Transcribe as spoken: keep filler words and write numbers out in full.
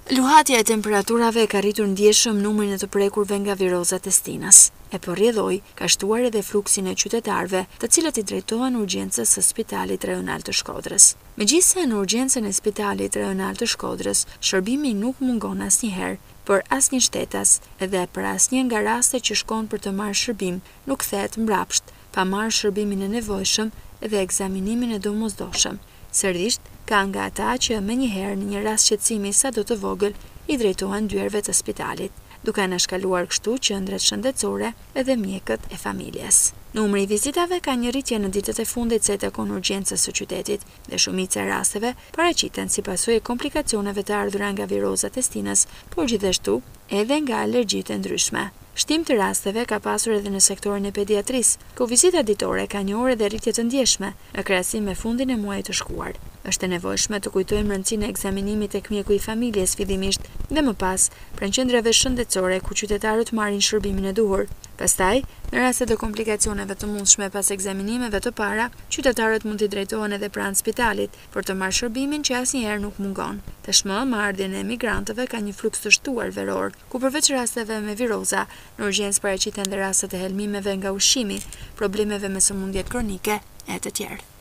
Luhatja e temperaturave ka rritur ndjeshëm numrin e të prekurve nga Virozat E Stines, e për rrjedhoj ka shtuar edhe fluksin e qytetarëve, të cilët i drejtohen urgjencës së Spitalit Rajonal të Shkodrës. Megjithse në urgjencën e Spitalit Rajonal të Shkodrës, shërbimi nuk mungon asnjëherë për asnjë shtetas, edhe për asnjë nga rastet që shkon për të marrë shërbim, nuk kthehet mbrapsht, pa marrë shërbimin e nevojshëm dhe ekzaminimin e domosdoshëm. Sërish, ka nga ata që me njëherë në një rast shqetësimi sa do të vogël i drejtohen dyerve të spitalit, duke anashkaluar kështu qendrat shëndetësore edhe mjekët e familjes. Numri i vizitave ka një rritje në ditët e fundit se takon urgjencës së qytetit dhe shumica e rasteve paraqiten si pasojë e komplikacioneve të ardhura nga Virozat E Stines, por gjithashtu edhe nga alergjitë e ndryshme. Shtim të rasteve ka pasur edhe në sektorin e pediatrisë, ku vizita ditore ka njohur edhe rritje të ndjeshme në krahasim me fundin e muajit të shkuar. Është e nevojshme të kujtojmë rëndësinë e ekzaminimit tek mjeku i familjes fillimisht dhe më pas pranë qendrave shëndetësore ku qytetarët marrin shërbimin e duhur. Pastaj, në raste të komplikacioneve të mundshme pas ekzaminimeve të para, qytetarët mund t'i drejtohen edhe pranë spitalit për të marrë shërbimin që asnjëherë nuk mungon. Tashmë, marrëdhjen e emigrantëve ka një fluks të shtuar veror, ku përveç rasteve me viroza, në urgjencë paraqiten dhe rastet e helmimeve nga ushqimi, problemeve me sëmundjet kronike e të tjerë.